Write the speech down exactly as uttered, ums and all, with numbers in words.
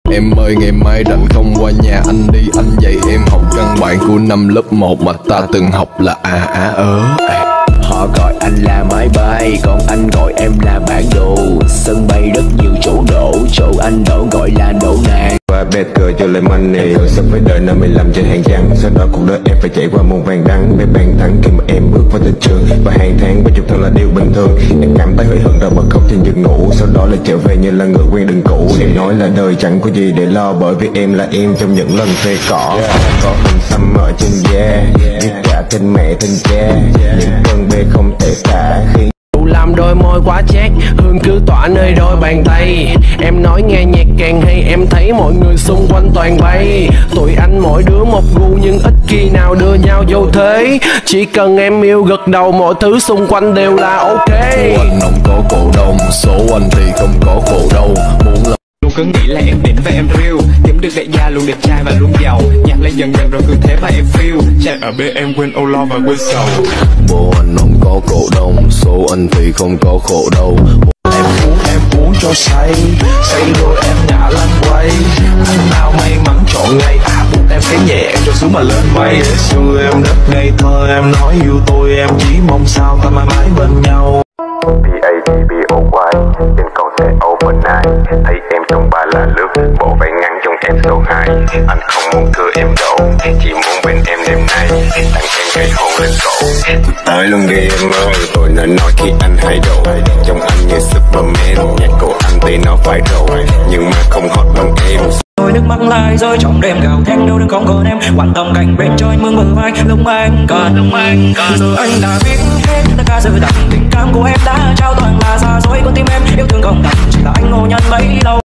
Em ơi ngày mai rảnh không qua nhà anh đi, anh dạy em học căn bản của năm lớp một mà ta từng học là à á ớ. Họ gọi anh là máy bay, còn anh gọi em là bản đồ. Sân bay rất nhiều chỗ đổ, chỗ anh đổ gọi là đổ nàng. Và bét cười cho lời money, rồi sống với đời năm mười lăm trên hàng trắng. Sau đó cuộc đời em phải chạy qua muôn vàng đắng. Với bàn thắng khi mà em bước vào thị trường, và hàng tháng với chục thân là điều bình thường. Em cảm thấy hối hận rồi bật khóc trên giường ngủ. Sau đó lại trở về như là người quen đường cũ. Em nói là đời chẳng có gì để lo, bởi vì em là em trong những lần phê cỏ. Có hình xăm ở trên da, như cả tên mẹ tên cha. Những cơn bê không thể tả khi làm đôi môi quá chát, hương cứ tỏa nơi đôi bàn tay. Em nói nghe nhạc càng hay, em thấy mọi người xung quanh toàn bay. Tụi anh mỗi đứa một gu nhưng ít khi nào đưa nhau vô thế. Chỉ cần em yêu gật đầu, mọi thứ xung quanh đều là ok. Số anh không có cổ đông, số anh thì không có khổ đâu. Muốn là luôn cứ nghĩ là em đỉnh và em real, kiếm được đại gia luôn đẹp trai và luôn giàu. Nhạc lên dần dần rồi cứ thế và em feel. Chạy ở bên em quên âu lo và quên sầu. bố anh không có cổ đông, số anh thì không có khổ đâu. Em uống em uống cho say, say rồi em ngã lăn quay. Anh nào may mắn chọn ngày, à buộc em cái nhẹ em cho xuống mà lên mây. Để xưa em rất ngây thơ, em nói yêu tôi, em chỉ mong sao ta mãi mãi bên nhau. pê a tê bê o y trên con xe overnight, thấy em trong ba là lướt, bộ váy ngắn trong em số hai. Anh không muốn cưa em đổ, chỉ muốn bên em đêm nay, tặng em cái hôn lên cổ. Tới luôn đi em ơi, tôi nên nói khi anh hay đồ. Trong anh như Superman, nhạc của anh thì nó phải rồi, nhưng mà không hot bằng em. Tôi nước mắt lại rơi trong đêm gào thét, đâu đừng không còn em quan tâm cảnh bên trôi mương bờ vai. Lúc anh cần, lúc anh cần, giờ anh đã biết hết tất cả sự tặng tình cảm của em đã trao toàn là xa xôi con tim em. Yêu thương không tặng chỉ là anh ngộ nhận bấy lâu.